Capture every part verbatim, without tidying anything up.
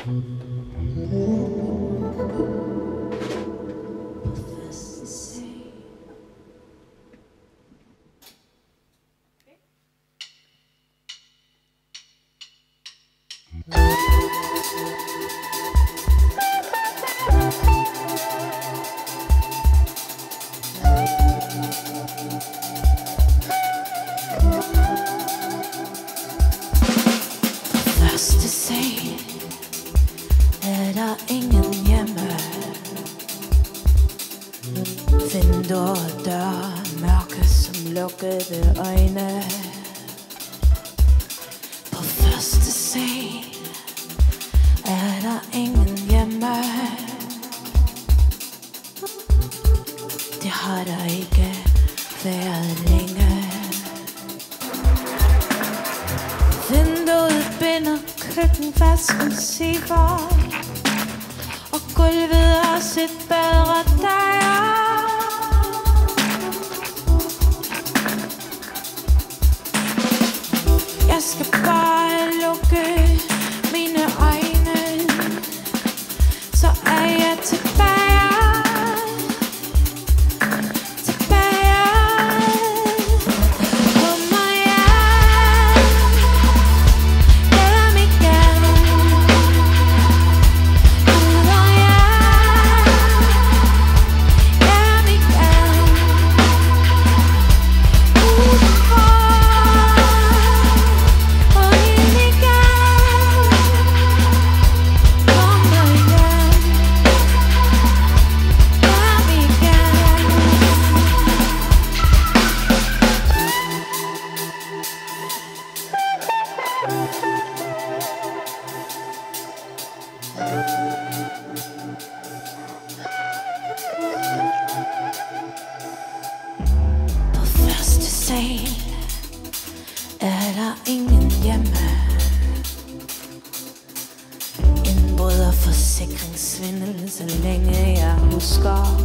Første sag er der ingen hjemme. Vinduer og døre mørke som lukkede øjne. På første sag er der ingen hjemme. Det har der ikke været længe. Vinduet binder, køkkenvasken siver, og gulvet er sit bedre dager. Jeg skal bare lukke mine øjne, så er jeg tilbage. På første sal er der ingen hjemme. Indbrud og forsikringssvindel, så længe jeg husker.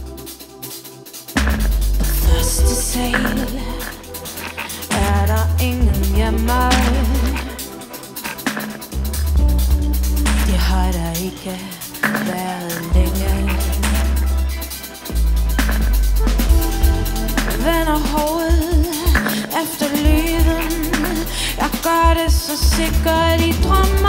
På første sal er der ingen hjemme. Det har der ikke været længe. Vender hovedet efter lyden. Jeg gør det så sikkert i drømmer.